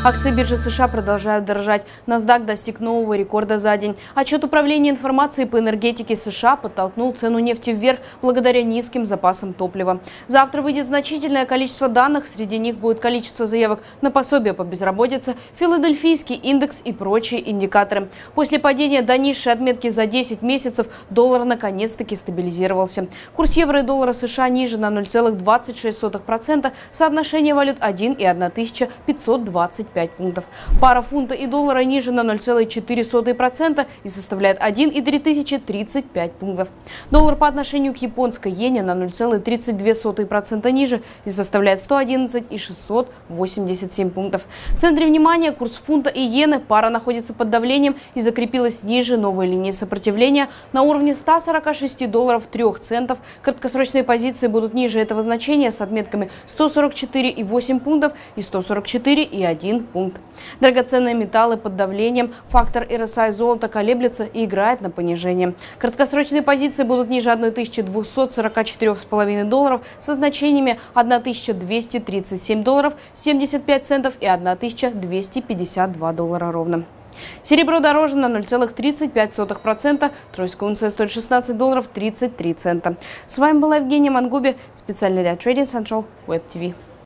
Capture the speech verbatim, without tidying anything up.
Акции биржи США продолжают дорожать. NASDAQ достиг нового рекорда за день. Отчет Управления информации по энергетике США подтолкнул цену нефти вверх благодаря низким запасам топлива. Завтра выйдет значительное количество данных. Среди них будет количество заявок на пособие по безработице, филадельфийский индекс и прочие индикаторы. После падения до низшей отметки за десять месяцев доллар наконец-таки стабилизировался. Курс евро и доллара США ниже на ноль целых двадцать шесть сотых процента. Соотношение валют один и одна тысяча пятьсот двадцать пять пунктов. Пара фунта и доллара ниже на ноль целых четыре сотых процента и составляет один и три тысячи тридцать пять пунктов. Доллар по отношению к японской иене на ноль целых тридцать две сотых процента ниже и составляет сто одиннадцать и шестьсот восемьдесят семь пунктов. В центре внимания курс фунта и иены. Пара находится под давлением и закрепилась ниже новой линии сопротивления на уровне ста сорока шести долларов трёх центов. Краткосрочные позиции будут ниже этого значения с отметками сто сорок четыре и восемь пунктов и сто сорок четыре и один пункт. Драгоценные металлы под давлением. Фактор эр эс ай золота колеблется и играет на понижение. Краткосрочные позиции будут ниже тысячи двухсот сорока четырёх с половиной долларов со значениями тысяча двести тридцать семь долларов семьдесят пять центов и тысяча двести пятьдесят два доллара ровно. Серебро дороже на ноль целых тридцать пять сотых процента. Тройская унция стоит шестнадцать долларов тридцать три цента. С вами была Евгения Мангуби, специально для Trading Central Web ти ви.